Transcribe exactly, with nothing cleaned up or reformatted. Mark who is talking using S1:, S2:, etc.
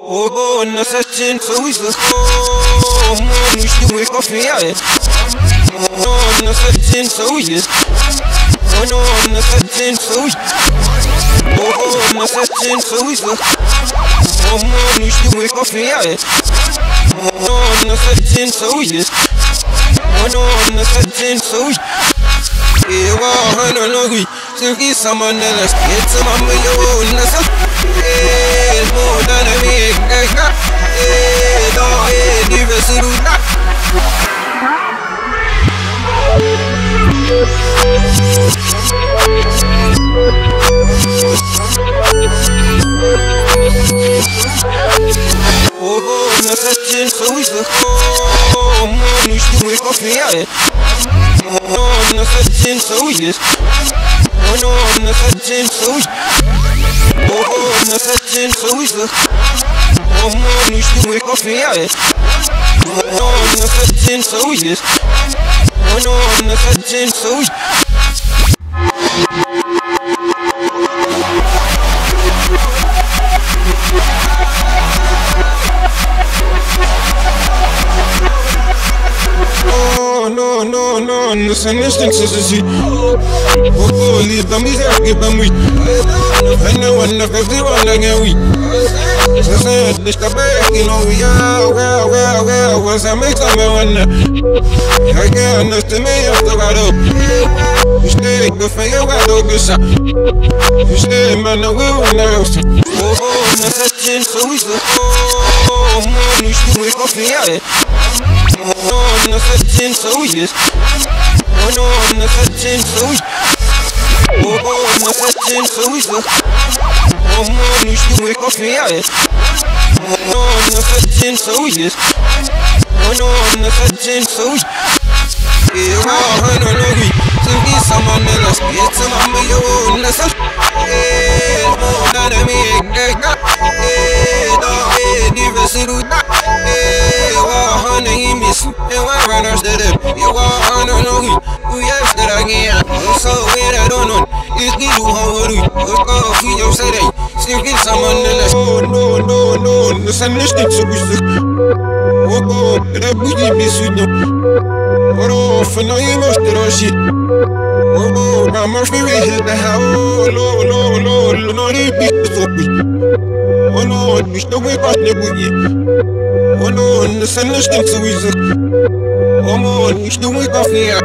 S1: Oh, nasachin sowisa. Oh, mo nishtu we coffee aye. Oh, nasachin sowisa. Oh, no, nasachin sowisa. Oh, nasachin sowisa. Oh, mo nishtu we coffee aye. Oh, nasachin sowisa. Oh, no, nasachin sowisa. Ewa hana logui, sirki samandelas. It's a mamma yo nasa. Eh, mo dana mi kaka. Eh, do eh diversuruda. Oh, nasa chin sowisa. Oh, mo nishtu we coffee aye. Oh, nasachin sowisa. Oh, no, nasachin sowisa. Oh, nasachin sowisa. Oh, mo nishtu we coffee aye. Oh, nasachin sowisa. Oh, no, nasachin sowisa. No, no, no, no se nesting sisi. Oh, leave the music, give them we. I know one of everyone again we. Sasa, this the back, you know, yeah, well, well, well, was I make some one? I can't understand me after I do. You stay, go for your wild good shot. You stay, man, I will now. Oh, nasachin sowisa. Oh, mo nishtu we coffee aye. Oh, nasachin sowisa. Oh, no, nasachin sowisa. Oh, nasachin sowisa. Oh, mo nishtu we coffee aye. Oh, nasachin sowisa. Oh, no, nasachin sowisa. Ewa hana logui, sirki samandelas. It's a mamma yo nasa. Eh, mo dana mi kaka. Eh, do eh diversuruda. Ewa hana imis. Ewa runners that it. Ewa hana logui. Yes, that I can. So where I don't know. It's good to hold you. Oh, feel your say. Sirki samandelas. Oh, no, no, no. Nasa nesting sowisa. Oh, that booty be sweet. Oh, for no you must do shit. Oh, my Murphy hit the house. Oh, no, no, no, no, no, they beat the soap. Oh, no, you still wake up, nigga. Oh, no, the sun is still so easy. Oh, no, you still wake up here.